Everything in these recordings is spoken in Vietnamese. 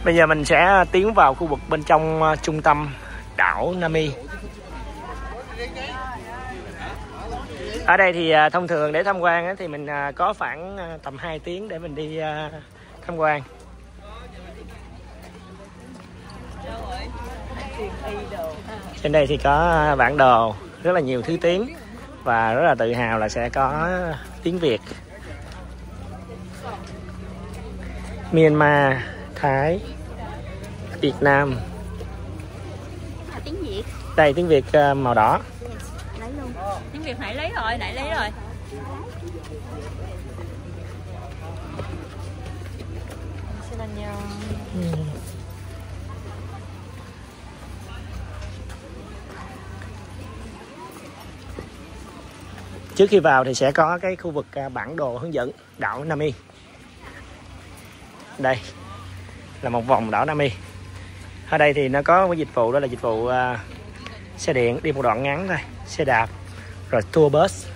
Bây giờ mình sẽ tiến vào khu vực bên trong trung tâm đảo Nami. Ở đây thì thông thường để tham quan thì mình có khoảng tầm 2 tiếng để mình đi tham quan. Trên đây thì có bản đồ, rất là nhiều thứ tiếng và rất là tự hào là sẽ có tiếng Việt. Myanmar, Thái, Việt Nam. Tiếng Việt. Đây tiếng Việt màu đỏ. Lấy luôn. Tiếng Việt nãy lấy rồi, Trước khi vào thì sẽ có cái khu vực bản đồ hướng dẫn đảo Nami. Đây là một vòng đảo Nami. Ở đây thì nó có cái dịch vụ, đó là dịch vụ xe điện đi một đoạn ngắn thôi, xe đạp, rồi tour bus.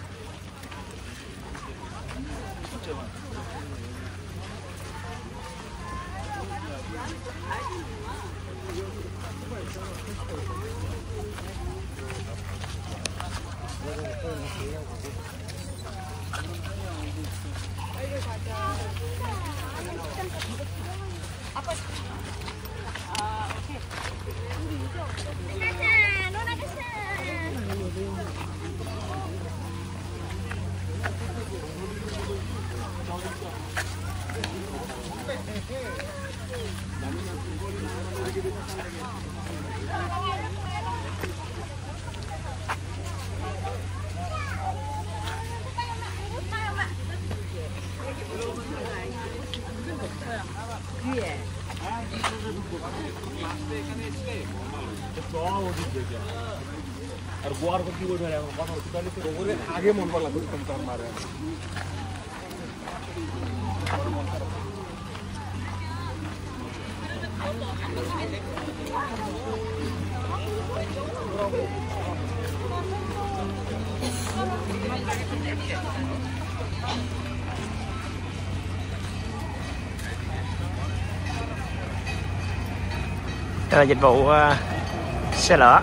Đây là dịch vụ xe lửa.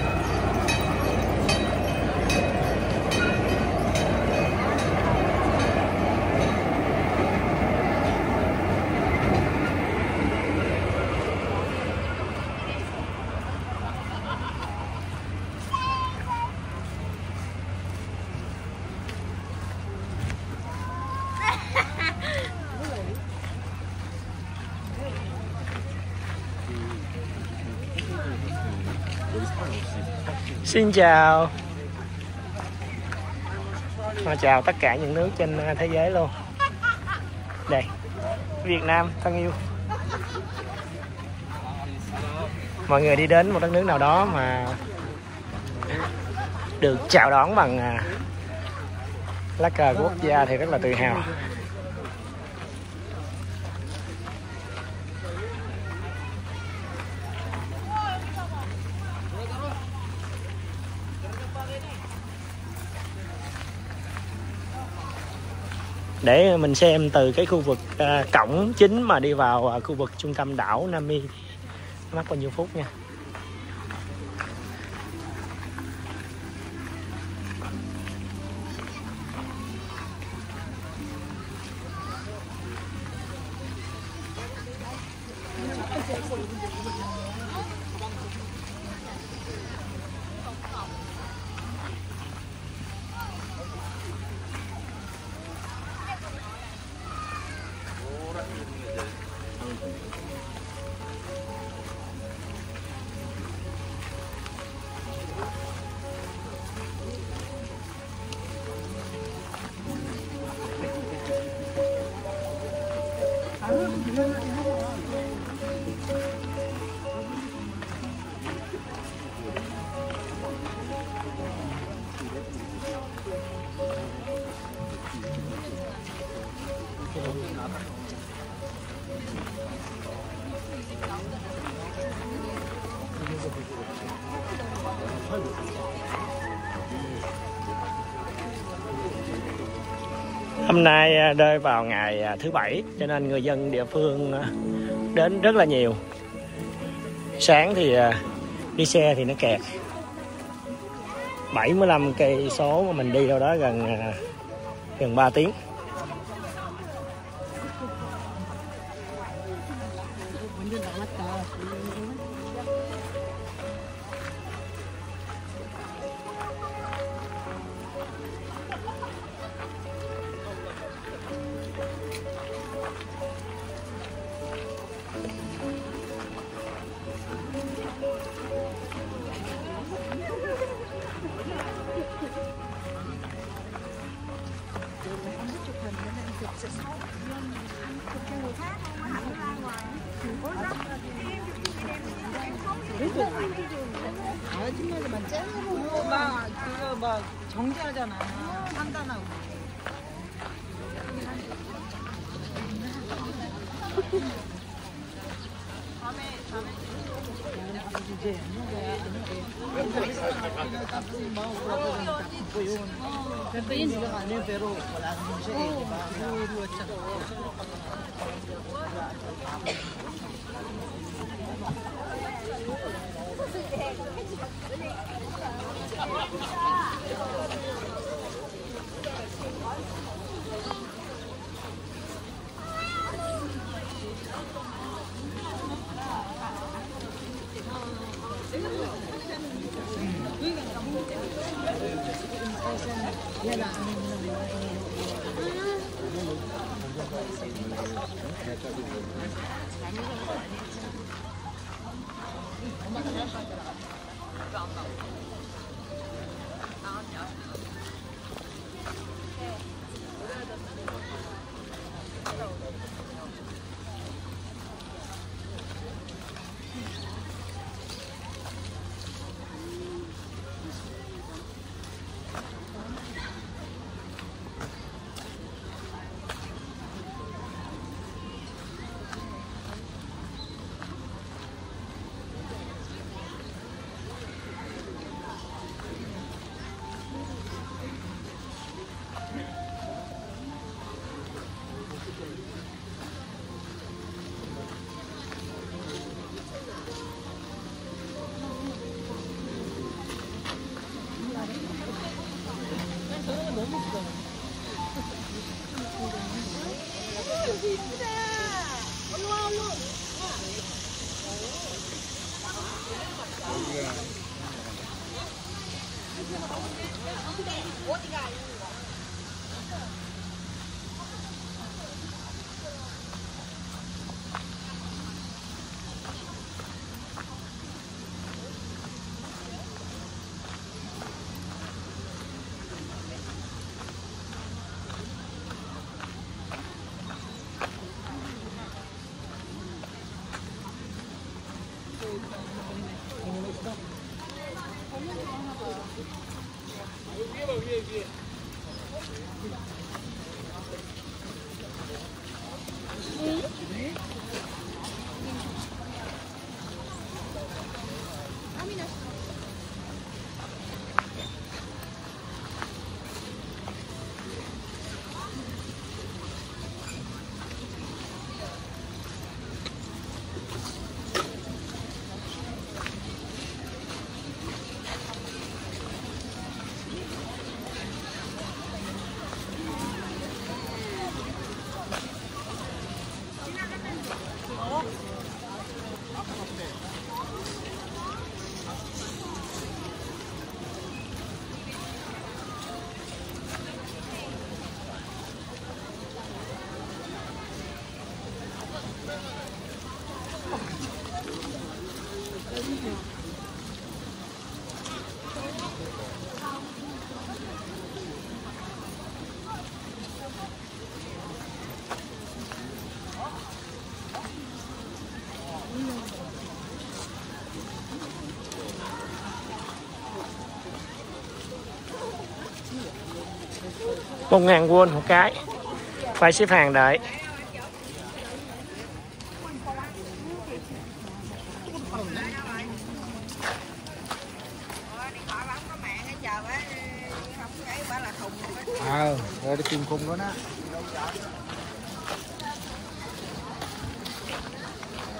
Xin chào. Chào tất cả những nước trên thế giới luôn. Đây, Việt Nam thân yêu. Mọi người đi đến một đất nước nào đó mà được chào đón bằng lá cờ của quốc gia thì rất là tự hào. Để mình xem từ cái khu vực cổng chính mà đi vào khu vực trung tâm đảo Nami mất bao nhiêu phút nha. Hôm nay rơi vào ngày thứ Bảy cho nên người dân địa phương đến rất là nhiều. Sáng thì đi xe thì nó kẹt. 75 cây số mà mình đi đâu đó gần 3 tiếng. 아줌마들만 쨍그러고 막 그거 막 정지하잖아. 판단하고. $1.000 một cái, phải xếp hàng đợi. Rồi đi tìm khung đó đó.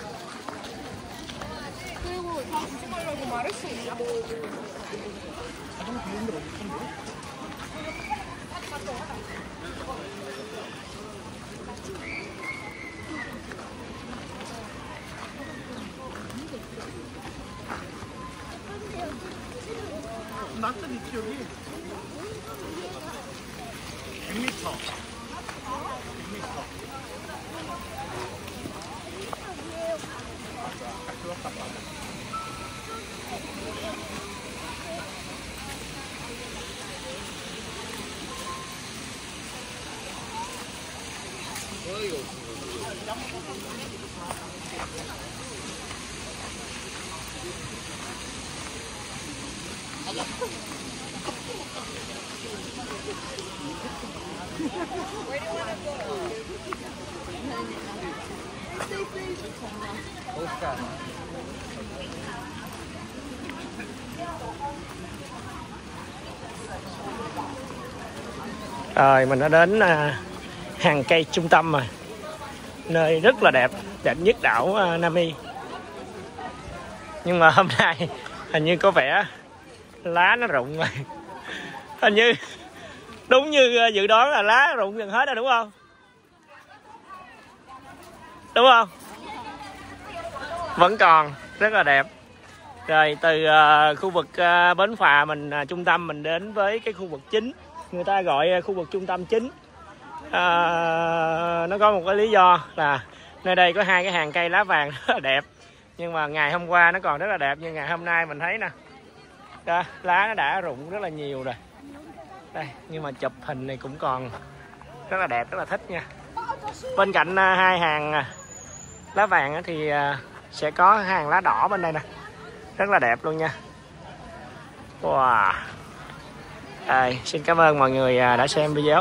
났던 이 기억이 100m. Rồi mình đã đến hàng cây trung tâm rồi, nơi rất là đẹp, đẹp nhất đảo Nam Y. Nhưng mà hôm nay hình như có vẻ lá nó rụng rồi. Hình như đúng như dự đoán là lá rụng gần hết rồi đúng không? Đúng không? Vẫn còn rất là đẹp. Rồi từ khu vực bến phà mình trung tâm mình đến với cái khu vực chính, người ta gọi khu vực trung tâm chính. Nó có một cái lý do là nơi đây có hai cái hàng cây lá vàng rất là đẹp, nhưng mà ngày hôm qua nó còn rất là đẹp, nhưng ngày hôm nay mình thấy nè, đó, lá nó đã rụng rất là nhiều rồi đây, nhưng mà chụp hình này cũng còn rất là đẹp, rất là thích nha. Bên cạnh hai hàng lá vàng thì sẽ có hàng lá đỏ bên đây nè, rất là đẹp luôn nha. Wow. Đây, xin cảm ơn mọi người đã xem video.